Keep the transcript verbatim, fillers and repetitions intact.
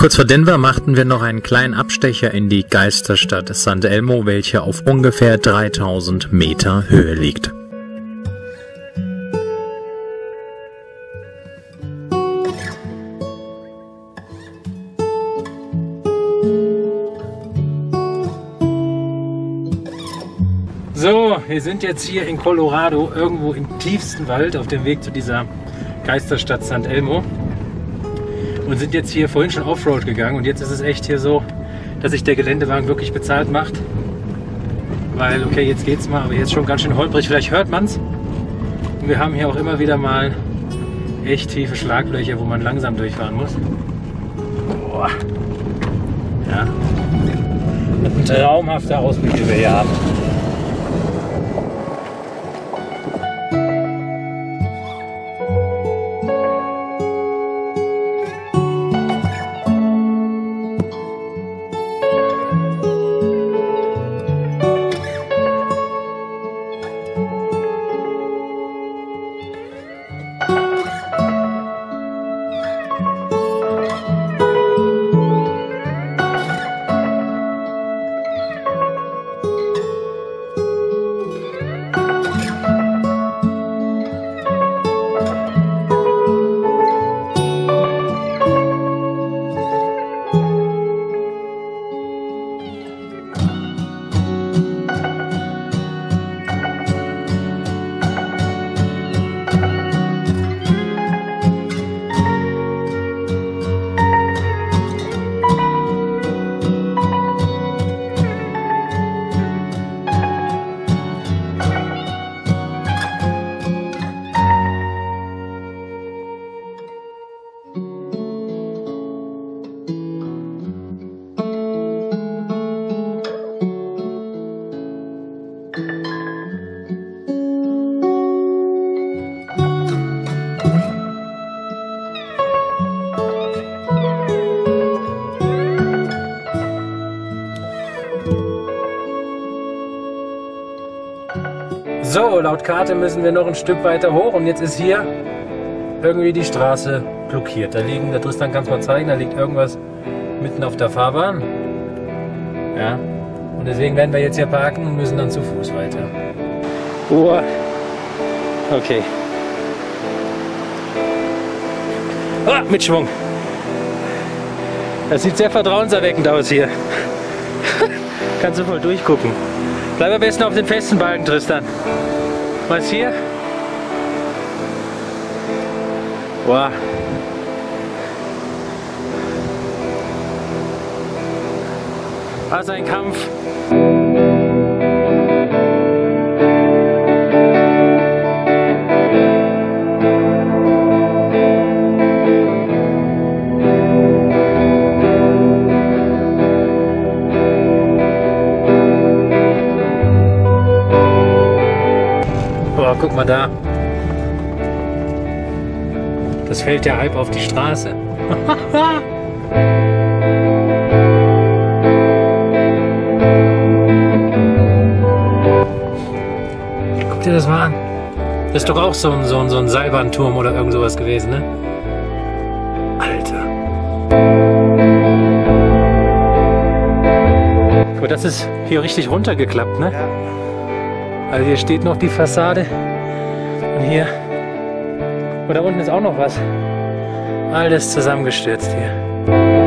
Kurz vor Denver machten wir noch einen kleinen Abstecher in die Geisterstadt St. Elmo, welche auf ungefähr dreitausend Meter Höhe liegt. So, wir sind jetzt hier in Colorado, irgendwo im tiefsten Wald, auf dem Weg zu dieser Geisterstadt St. Elmo. Und sind jetzt hier vorhin schon Offroad gegangen und jetzt ist es echt hier so, dass sich der Geländewagen wirklich bezahlt macht. Weil, okay, jetzt geht's mal, aber jetzt schon ganz schön holprig, vielleicht hört man's. Und wir haben hier auch immer wieder mal echt tiefe Schlaglöcher, wo man langsam durchfahren muss. Boah. Ja. Ein traumhafter Ausblick, den wir hier haben. So, laut Karte müssen wir noch ein Stück weiter hoch und jetzt ist hier irgendwie die Straße blockiert. Da liegen, der Tristan kann es mal zeigen, da liegt irgendwas mitten auf der Fahrbahn. Ja, und deswegen werden wir jetzt hier parken und müssen dann zu Fuß weiter. Oh, okay. Ah, mit Schwung. Das sieht sehr vertrauenserweckend aus hier. Kannst du voll durchgucken. Bleib am besten auf den festen Balken, Tristan. Was hier? Wow. Was ein Kampf. Boah, guck mal da. Das fällt ja halb auf die Straße. Guck dir das mal an. Das ist doch auch so ein, so ein, so ein Seilbahnturm oder irgend sowas gewesen, ne? Alter. Aber das ist hier richtig runtergeklappt, ne? Ja. Also hier steht noch die Fassade und hier, und da unten ist auch noch was. Alles zusammengestürzt hier.